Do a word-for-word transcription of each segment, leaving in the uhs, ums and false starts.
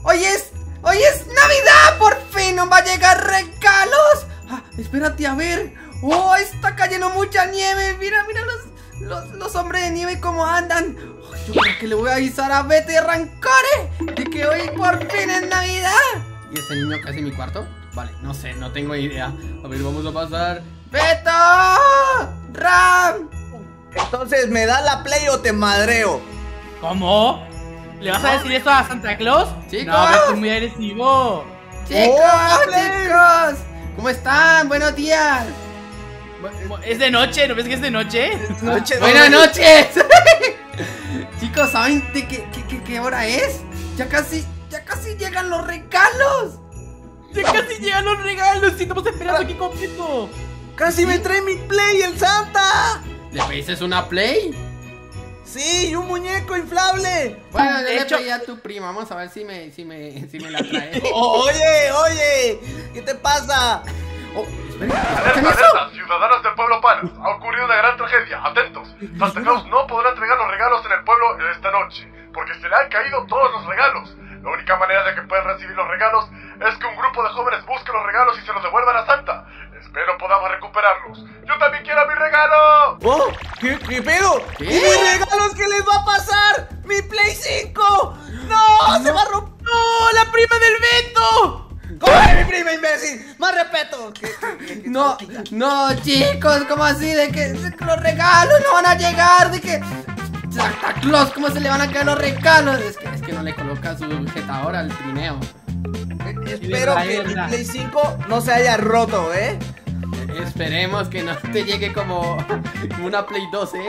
¡Hoy es, hoy es Navidad! ¡Por fin nos va a llegar regalos! Ah, espérate a ver. ¡Oh, está cayendo mucha nieve! Mira, mira los, los, los hombres de nieve cómo andan. Oh, yo creo que le voy a avisar a Beto y Rancore de que hoy por fin es Navidad. ¿Y ese niño casi en mi cuarto? Vale, no sé, no tengo idea. A ver, vamos a pasar. ¡Beto! ¡Ram! Entonces, ¿me da la Play o te madreo? ¿Cómo? ¿Le vas a decir eso a Santa Claus? ¡Chicos! No, Beto es muy agresivo. ¡Chicos! ¡Hola, ¡Chicos! ¿Cómo están? ¡Buenos días! ¿Es de noche? ¿No ves que es de noche? Noche, ¡Buenas noches! Chicos, ¿saben de qué, qué, qué, qué hora es? Ya casi, ya casi llegan los regalos. Ya casi llegan los regalos y estamos esperando aquí con Beto. ¡Casi me trae mi Play el Santa! ¿Le pediste una Play? Sí, y un muñeco inflable. Bueno, yo De le hecho- pedí a tu prima. Vamos a ver si me, si me, si me la trae. O- oye, oye, ¿qué te pasa? Oh, esperen, Alerta, ¿escuchan eso? alerta, ciudadanos del pueblo Panas. Ha ocurrido una gran tragedia. Atentos. Santa Claus no podrá entregar los regalos en el pueblo esta noche, porque se le han caído todos los regalos. La única manera de que puedan recibir los regalos es que un grupo de jóvenes busque los regalos y se los devuelvan a Santa. Espero podamos recuperarlos. ¡Yo también quiero mi regalo! Oh, ¿qué, qué pedo? ¿Qué? ¿Y mis regalos qué les va a pasar? ¡Mi Play cinco! ¡No! ¡Se va a romper! ¡No! ¡La prima del Beto! ¡Cómo es mi prima, imbécil! ¡Más respeto! ¿Qué, qué, qué, qué No, quita? no, chicos, ¿cómo así? De que, de que los regalos no van a llegar, de que Santa Claus, ¿cómo se le van a caer los regalos? Es que, es que no le coloca su sujetador al trineo. Espero verdad, que es mi verdad. Play cinco no se haya roto, ¿eh? Eh, Esperemos que no te llegue como, como una Play dos, ¿eh?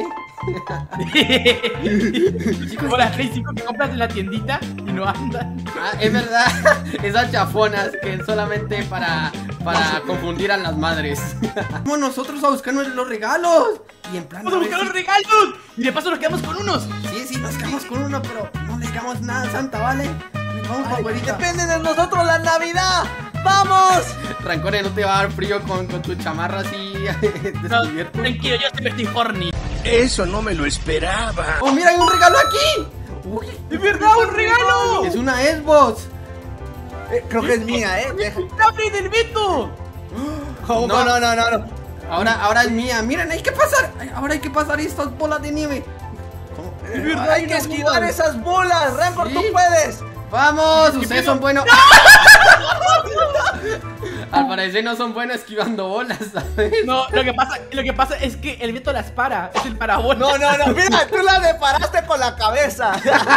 Como las Play cinco que compras en la tiendita y no andan. Ah, es verdad, esas chafonas que es solamente para, para confundir a las madres. Vamos nosotros a buscar los regalos. Y en plan, ¡Vamos a buscar los regalos! Y de paso nos quedamos con unos. Sí, sí, nos quedamos con uno, pero no le digamos nada a Santa, ¿vale? Vamos, Ay, abuelita. depende de nosotros la Navidad. ¡Vamos! Rancore, no te va a dar frío con, con tu chamarra así No, descubierto. tranquilo, yo siempre estoy horny. Eso no me lo esperaba. ¡Oh, mira, hay un regalo aquí! Uy, ¡Es verdad, un regalo! es una Xbox. Eh, creo que es mía, ¿eh? Deja- ¡La Play del Beto! ¿Cómo? No. No, no, no, no. Ahora, ahora es mía. Miren, hay que pasar. Ay, ahora hay que pasar estas bolas de nieve. ¿Cómo? Es verdad, hay que esquivar esas bolas. Rancor, Sí. tú puedes. Vamos, ustedes son buenos. Al parecer no son buenos esquivando bolas, ¿sabes? No, lo que pasa, lo que pasa es que el Beto las para. Es el parabola. No, no, no. Mira, tú la deparaste con la cabeza.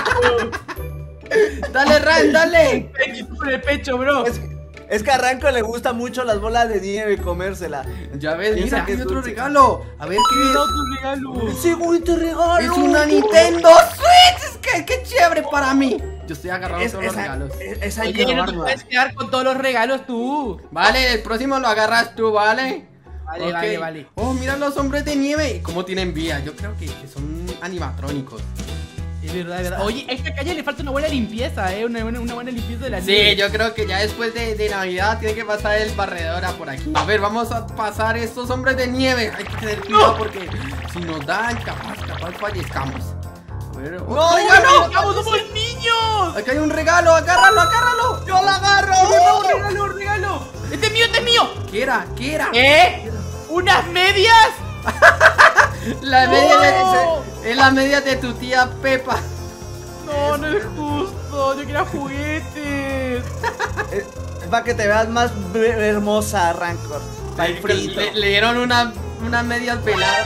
Dale, Ran, dale. Por el pecho, bro. Es, es que a Rancor le gusta mucho las bolas de nieve y comérsela. Ya ves, Piensa mira, que hay es otro dulce. regalo. A ver qué Mira es. otro regalo. El segundo regalo. Es una Nintendo Switch. Es que qué chévere para mí. Yo estoy agarrando Es, todos los esa, regalos. es- esa hay que Oye, no te robarla. puedes quedar con todos los regalos tú. Vale, el próximo lo agarras tú, ¿vale? Vale, Ok. vale, vale. Oh, mira los hombres de nieve. ¿Cómo tienen vida? Yo creo que, que son animatrónicos. Es verdad, es verdad. Oye, a esta calle le falta una buena limpieza, eh. Una buena, una buena limpieza de la Sí, nieve. yo creo que ya después de, de Navidad tiene que pasar el barredora por aquí. A ver, vamos a pasar estos hombres de nieve. Hay que tener cuidado porque si nos dan, capaz, capaz fallezcamos. A ver, ¡otro ¡No, regalo! ¡Vamos, somos niños! Acá hay un regalo, agárralo, agárralo. ¡Yo la agarro! ¡Un regalo, un regalo! ¡Este es mío, este es mío! ¿Qué era? ¿Qué era? ¿Eh? ¿Unas medias? La media ¡No! de, es la media de tu tía Pepa. No, no es justo. Yo quería juguetes. Es, es para que te veas más be- hermosa, Rancor. Para el frito. Le, le dieron una, unas medias peladas.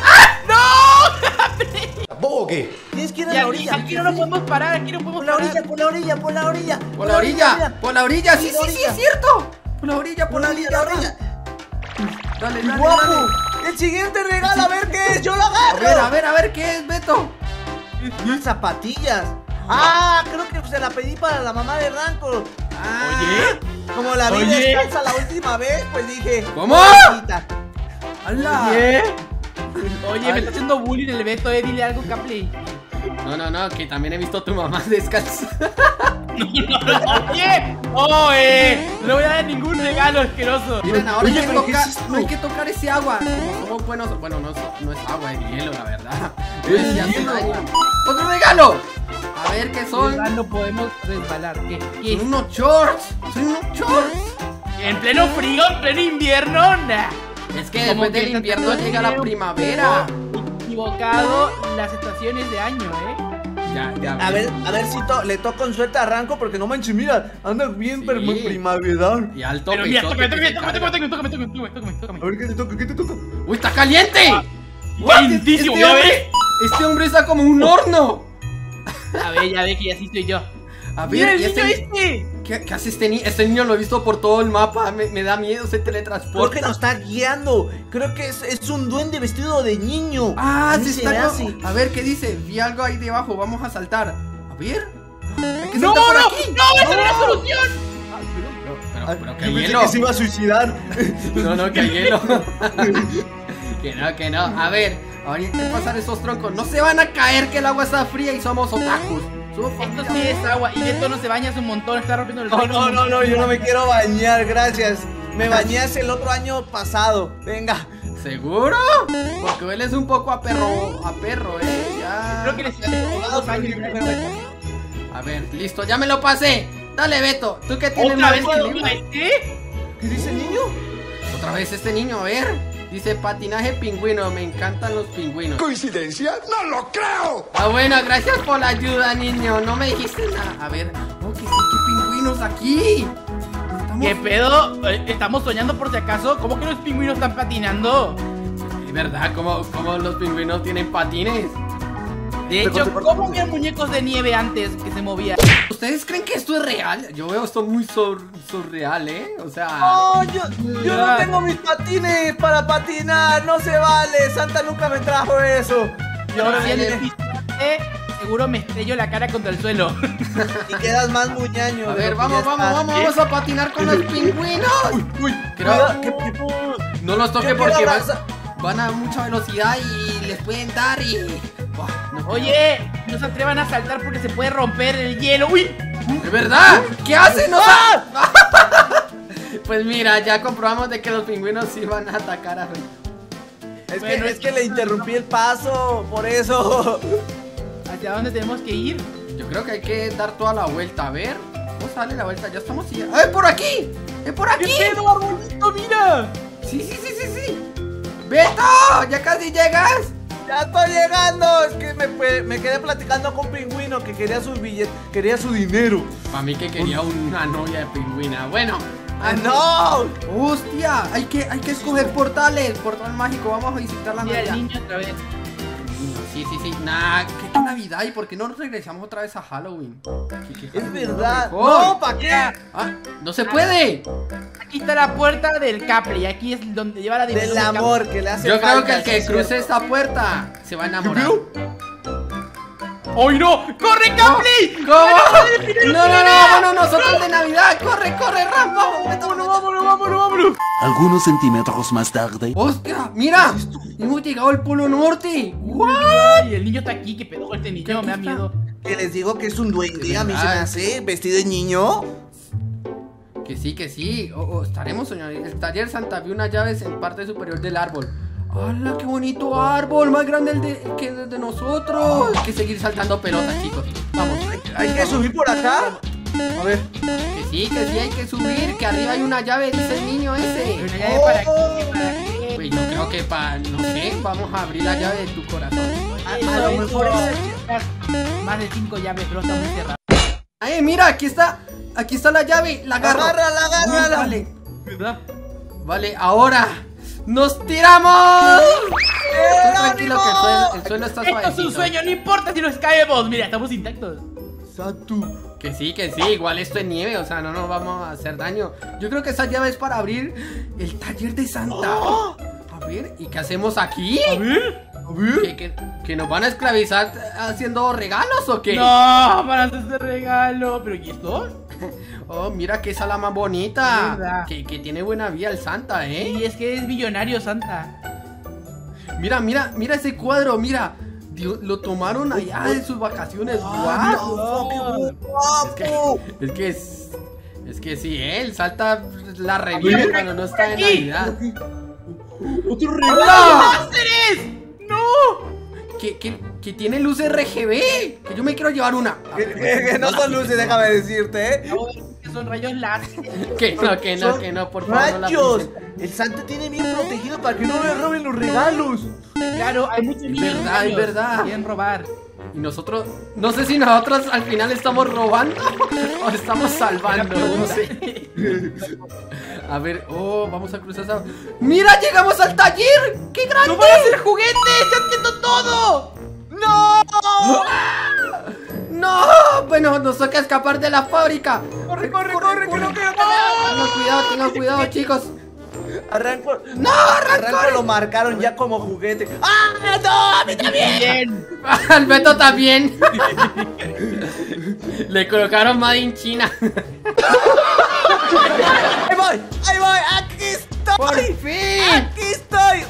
¿Bobo qué? Tienes que ir a Ya, la orilla. aquí no nos podemos parar, aquí no podemos Por la parar. orilla, por la orilla, por la orilla. Por la orilla, por la orilla, sí, Sí, la sí, sí, orilla. es cierto. Por la orilla, Por la orilla, la orilla. Dale, dale, ¡Guapo! dale. El siguiente regalo, a ver qué es. ¡Yo lo A agarro! ver, a ver, a ver, ¿qué es, Beto? Unas zapatillas. Ah, creo que se la pedí para la mamá de Rancor. Ah, Oye. Como la vi Oye. descalza la última vez, pues dije. ¿Cómo? "Mamita". ¡Hala! ¿Qué? Oye, Ay. me está haciendo bullying el Beto, eh. Dile algo, Capley. No, no, no, que también he visto a tu mamá descalza. Oye, oh, eh. No le voy a dar ningún regalo asqueroso. Miren, ahora Oye, hay que pero ¿qué tocar, es esto? no hay que tocar ese agua. Como somos buenos, bueno, no es, no es agua, es hielo, la verdad. Es Sí, hace hielo. daño. ¡Otro regalo! A ver qué son. Ya no podemos resbalar. ¿Qué? ¿Qué es? Son unos shorts. Son unos shorts. En pleno frío, en pleno invierno, nah. Es que Como después que del está invierno todo llega la feo. primavera. Equivocado las estaciones de año, ¿eh? Ya, ya. A ver, a ver si to le toco con suerte a Ranco, porque no manches, mira, anda bien Sí. pero muy primaveral. Y alto Pero mira, pesote tócame, que se tócame, tócame, carga. tócame, tócame, tócame, tócame, tócame, A ver, ¿qué te toca? ¿Qué te toca? ¡Uy, está caliente! ¡Calentísimo! Este ¿Ya hombre- ves? Este hombre está como un horno. A ver, ya ve que así soy yo. A ¡Mira ver, el ¿y niño este, este! ¿qué, qué hace este niño? Este niño lo he visto por todo el mapa. Me, me da miedo, se Creo teletransporta. que nos está guiando. Creo que es, es un duende vestido de niño. Ah, A mí se se está me co- hace. A ver, ¿qué dice? Vi algo ahí debajo, vamos a saltar. A ver. Hay que ¡No, saltar por no! aquí. ¡No, esa no es la solución! Pero, Ay, pero yo que pensé hielo. que se iba a suicidar. No, no, que hay hielo. Que no, que no. A ver, ahora hay que pasar esos troncos. No se van a caer que el agua está fría y somos otakus. Somos Esto sí es agua. Y Beto no se baña hace un montón, está rompiendo el No, récord. no, no, no, yo no me quiero bañar, gracias. Me bañé hace el otro año pasado. Venga. ¿Seguro? Porque hueles un poco a perro, a perro, eh. Ya. Creo que les hace dos años. A ver, listo, ya me lo pasé. Dale, Beto, tú que tienes ¿Otra más vez equilibrio. este? ¿Qué dice el niño? Otra vez este niño, a ver. Dice patinaje pingüino, me encantan los pingüinos. ¿Coincidencia? ¡No lo creo! Ah, bueno, gracias por la ayuda, niño. No me dijiste nada. A ver, oh, que sí, qué pingüinos aquí. Estamos... ¿Qué pedo? Eh, ¿Estamos soñando por si acaso? ¿Cómo que los pingüinos están patinando? Es verdad, ¿cómo, cómo los pingüinos tienen patines? De hecho, ¿cómo había muñecos de nieve antes que se movían? ¿Ustedes creen que esto es real? Yo veo esto muy sur surreal, ¿eh? O sea... No, yo, yo no tengo mis patines para patinar, no se vale. Santa nunca me trajo eso. Y ahora Si el viene pisate, seguro me estrello la cara contra el suelo. y quedas más muñaño. A de ver, lo que vamos, ya vamos, estás. vamos, vamos a patinar con los pingüinos. Uy, Creo- cuidado, que- que- No los toque Yo quiero porque van, abrazar- van a mucha velocidad y les pueden dar y... Buah, no. Oye, no se atrevan a saltar porque se puede romper el hielo. ¡Uy! ¿De verdad? ¿Qué hacen? No ¡Ah! Pues mira, ya comprobamos de que los pingüinos sí van a atacar a... Es, Bueno, que, es que le interrumpí el paso, por eso. ¿Hacia dónde tenemos que ir? Yo creo que hay que dar toda la vuelta. A ver, ¿cómo sale la vuelta? Ya estamos... ya- ¡Ay, por aquí! ¡Es por aquí! ¿Qué pedo, arbolito? ¡Mira! Sí, sí, sí, sí, sí. ¡Beto! ¡Ya casi llegas! Ya estoy llegando. Es que me, fue- me quedé platicando con Pingüino que quería su billete, quería su dinero. Para mí que quería una novia de pingüina. Bueno. ¡Ah, no! ¡Hostia! Hay que, hay que escoger portales. Portal mágico. Vamos a visitar la Mira el Navidad. niño otra vez. Sí, sí, sí. Nah, ¿qué, qué Navidad? ¿Y por qué no nos regresamos otra vez a Halloween? ¿Qué- qué Es Halloween verdad. mejor? No, ¿para qué? Ah, ¡no se puede! Aquí está la puerta del Capri. Y aquí es donde lleva la diversión. Del del amor que le hace Yo creo falta, que el que sí, cruce cierto. esta puerta se va a enamorar. ¡Ay, no! ¡Corre, Capri! ¿Cómo? No, no, no, vámonos nosotros de Navidad. ¡Corre, corre, Ram! ¡Vamos, Beto, vámonos, vámonos, vámonos, vámonos! Algunos centímetros más tarde. ¡Hostia! ¡Mira! Hemos llegado al Polo Norte. ¡What! Ay, el niño está aquí. ¿Qué pedo con este niño? Me da miedo. Que les digo que es un duende, a mí se me verdad. hace vestido de niño. Que sí, que sí. O, o estaremos soñando. El taller Santa vio unas llaves en parte superior del árbol. ¡Hala, qué bonito árbol! Más grande el de, que el de nosotros. Hay que seguir saltando pelotas, chicos. Vamos. Hay que subir por acá. A ver. Que sí, que sí, hay que subir. Que arriba hay una llave, dice el niño ese. ¿Una llave para qué? ¿Para qué? Pues yo creo que para, no sé, vamos a abrir la llave de tu corazón. A, a lo mejor es Más de cinco llaves, pero está muy cerrado. ¡Ay, mira! Aquí está. Aquí está la llave. La agarro. Agárrala, agárrala. Vale. ¿Verdad? Vale, ahora. ¡Nos tiramos! Tú tranquilo que el suelo, el suelo está Esto suavecito. es un sueño, no importa si nos caemos. Mira, estamos intactos. Satu. Que sí, que sí, igual esto es nieve, o sea, no nos vamos a hacer daño. Yo creo que esa llave es para abrir el taller de Santa. A ver, ¿y qué hacemos aquí? A ver. A ver. ¿Que, que, que nos van a esclavizar haciendo regalos o qué? No, para hacer este regalo. ¿Pero y esto? Oh, mira qué sala más bonita. ¿Verdad? Que, que tiene buena vida el Santa, ¿eh? Y es que es millonario, Santa. Mira, mira, mira ese cuadro, mira. Dio- lo tomaron allá de sus vacaciones. Ah, ¡Guau! qué Es que, guapo. es que es, es que sí, ¿eh? El Salta la revive cuando no está en Navidad. Otro ¡Hola! ¡Láseres! ¡No! ¿Qué, qué, que tiene luz R G B. Que yo me quiero llevar una. Que, que, que no son luces, déjame decirte, ¿eh? No, que son rayos láser. Que no, que no, Son que no, por favor. No la ¡Rayos! pisen. El Santa tiene bien protegido para que no le roben los regalos. Claro, hay muchos niños. verdad, es niños verdad. que quieren robar. Y nosotros, no sé si nosotros al final estamos robando o estamos salvando, no sé. A ver, oh, vamos a cruzar esa... ¡Mira, llegamos al taller! ¡Qué grande! ¡No van a hacer juguetes! ¡Ya entiendo todo! ¡No! ¡No! Bueno, nos toca escapar de la fábrica. ¡Corre, corre, corre! ¡Que no quiero que Tengan cuidado, tengan cuidado, chicos. Arranco. ¡No, Arranco Arranco! lo marcaron ya como juguete. ¡Ah, no! ¡A mí también! Bien. Al Beto también. Le colocaron Made in China. ¡Ahí voy! ¡Ahí voy! ¡Aquí estoy! ¡Por fin! ¡Aquí estoy!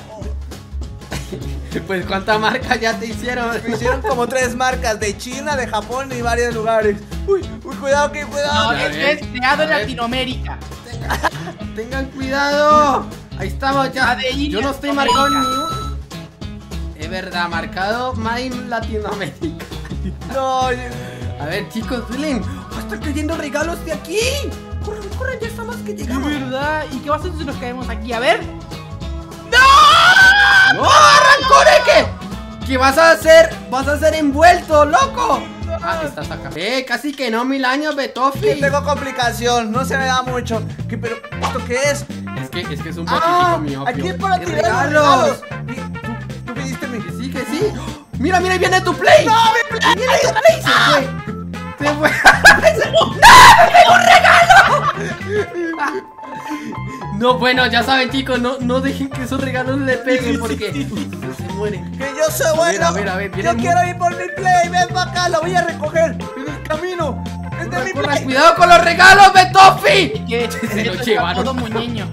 Pues cuántas marcas ya te hicieron. Me hicieron como tres marcas de China, de Japón y varios lugares. Uy, uy, cuidado que cuidado. No, Ya esto ves, es creado en ya ves. Latinoamérica. Tengan cuidado. Ahí estamos ya. Ah, de India, Yo no estoy América. marcado ni un... Es verdad, marcado Made in Latinoamérica. No, A ver, chicos, duelen. Oh, están cayendo regalos de aquí. Corran, corran, ya estamos que De llegamos. verdad. ¿Y qué va a hacer si nos caemos aquí? A ver. ¡No, Rancore! ¿Qué? ¿Qué vas a hacer? Vas a ser envuelto, loco. Ah, estás acá. Eh, casi que no, mil años, Betofi. tengo complicación, no se me da mucho. ¿Qué, pero esto qué es? Es que, es que es un Ah, poquitico mío. aquí es para ¡Qué tirar regalos! los regalos. ¿Tú, tú pediste mi... Que sí, que sí. Mira, mira, ahí viene tu play. ¡No, mi play! Viene tu play. Se fue. Se fue. ¡No! ¡Me pegó un regalo! No, bueno, ya saben, chicos, no, no dejen que esos regalos le peguen porque se mueren. ¡Que yo soy bueno! A ver, a ver, viene ¡Yo muy- quiero ir por mi play! ¡Ven para acá! ¡Lo voy a recoger en el camino! ¡Es de mi Corran, play! cuidado con los regalos, Betofi. Que Se lo está llevaron. todo muñeño.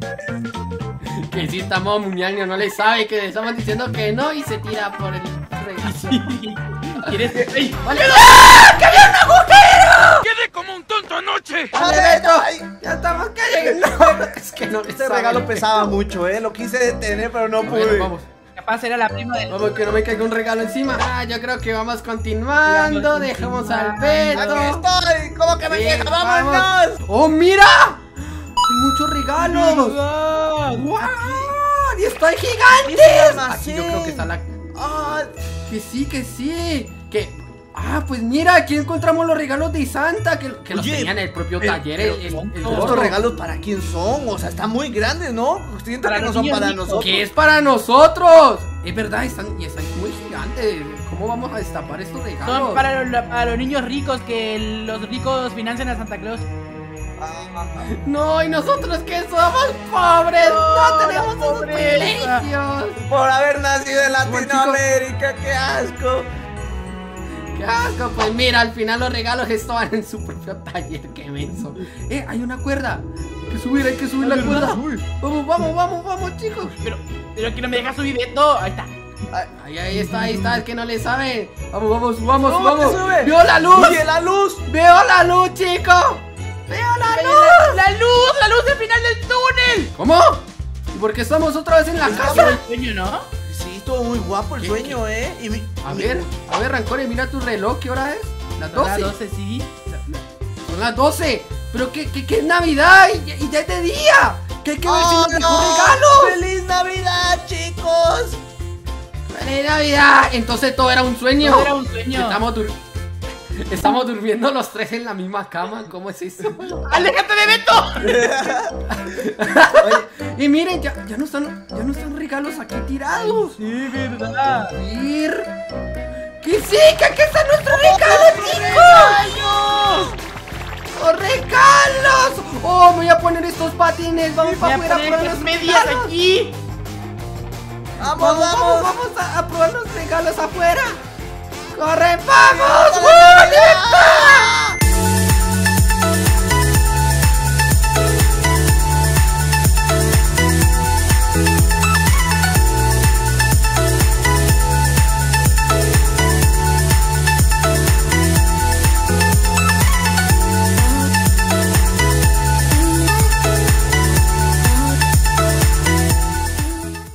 Que sí estamos muñaño, no le sabe que le estamos diciendo que no y se tira por el regalo. ¿Quieres? ¡Ey! ¡Vale! ¡Ah! ¡Que había un agujero! ¡Quedé como un tonto anoche! ¡Vale, Ay, Beto! ay. ¡Ya estamos cayendo! No, es que no le Este sabe regalo lo que- pesaba mucho, ¿eh? Lo quise detener, pero no A ver, pude. vamos. Capaz era la prima del. Vamos, que no me caiga un regalo encima. Ah, yo creo que vamos continuando. Vamos Dejemos al continuando. ¡Aquí Beto. estoy! ¿Cómo que me Sí, deja? vamos. ¡Vámonos! ¡Oh, mira! Hay muchos regalos. ¡Wow! ¡Wow! ¡Y están ¡Es gigantes! un Aquí yo creo que está la... ¡Ah! Que sí, que sí. Que... Ah, pues mira, aquí encontramos los regalos de Santa. Que, que los Oye, tenía en el propio pero- taller. pero el, el- el ¿Estos gordo. regalos para quién son? O sea, están muy grandes, ¿no? Siento Para que no los son niños para ricos. nosotros. Que es para nosotros. Es verdad, están, y están muy gigantes. ¿Cómo vamos a destapar estos regalos? Son para los, para los niños ricos que los ricos financian a Santa Claus. No, y nosotros que somos pobres. No, No, tenemos la esos pobreza. privilegios. Por haber nacido en Bueno, Latinoamérica, qué asco. Qué asco. Pues mira, al final los regalos estaban en su propio taller. Qué menso. Eh, hay una cuerda. Hay que subir, hay que subir la cuerda. Vamos, vamos, vamos, vamos, chicos. Pero, pero que no me deja subir Beto. Ahí está. Ahí, ahí está, ahí está, es que no le saben. Vamos, vamos, vamos, ¿Cómo vamos. te sube? ¡Veo la luz! ¡Oye, la luz! ¡Veo la luz, chico! ¡Veo la luz! ¡La, la luz! ¡La luz del final del túnel! ¿Cómo? ¿Y por qué estamos otra vez en la Ha sido casa? el sueño, ¿no? Sí, estuvo muy guapo el ¿Qué, sueño, ¿eh? Y mi- A mi- ver, a ver, Rancore, mira tu reloj, ¿qué hora es? Las Son las doce. doce, sí. Son las doce. Pero que, que, que es Navidad y, y ya es de día. Que hay que ver si ¡Oh, nos dejó no! regalos. ¡Feliz Navidad, chicos! ¡Feliz Navidad! Entonces todo era un sueño. Todo era un sueño. Estamos, dur- Estamos durmiendo los tres en la misma cama. ¿Cómo es eso? ¡Aléjate de Beto! Y miren, ya, ya, no están, ya no están regalos aquí tirados. Sí, verdad. A ver. ¡Que sí! ¡Que aquí están nuestros regalos, chicos! ¡Los regalos! ¡Oh, me voy a poner estos patines! ¡Vamos Voy para a afuera a poner probar estas los medias regalos! aquí. ¡Vamos, ¡Vamos, vamos, vamos! vamos a, a probar los regalos afuera! ¡Corre, vamos! ¡Uh, libertad!